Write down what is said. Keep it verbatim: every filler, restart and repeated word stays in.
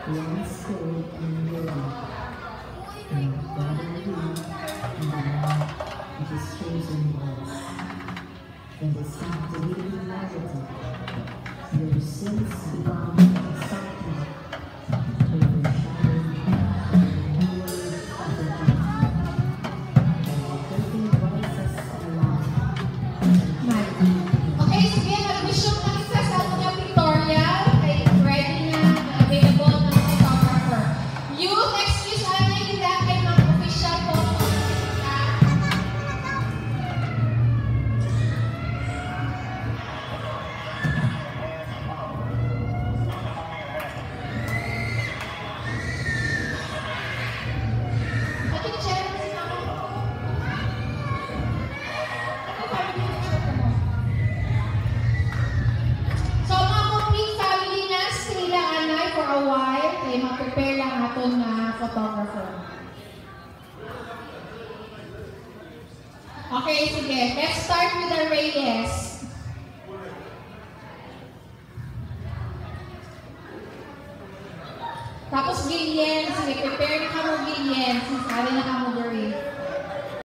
one spirit and unity. And God in you, and the Lamb of His chosen ones. And the Son to live in humanity, your sins be bound and something, overshadowed by the renewal of the dawn, and the healthy voices of love. Okay, sige, mag-mission na isa sa mga pictorial. Ay, ready na, available na sa photographer. Youth, excuse me, nila kay mga official photo. Ate, check mo si mama. Ate, sabi niyo, check mo. So, mga complete family na sila anay for a while. Kaya mag-prepare lang aton na photographer. Okay, sige. Let's start with the Reyes. Tapos Gillian. Sige, prepare na ka mo Gillian. Since ari na ka mo Gary.